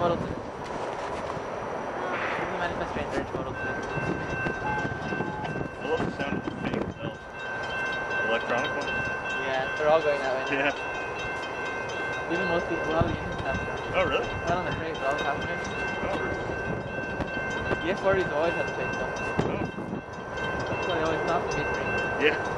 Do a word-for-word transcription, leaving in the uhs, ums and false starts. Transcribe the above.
Model two. This is the Manifest Range Model two. I love the sound of the fake bells. Electronic ones? Yeah, they're all going that way now. Yeah. Even most people, a lot of the engines have them. Oh, really? Not on the freight, but all the passenger engines. Oh, really? The F forties always had the fake bells. Oh. That's why they always stop in mid-range. Yeah.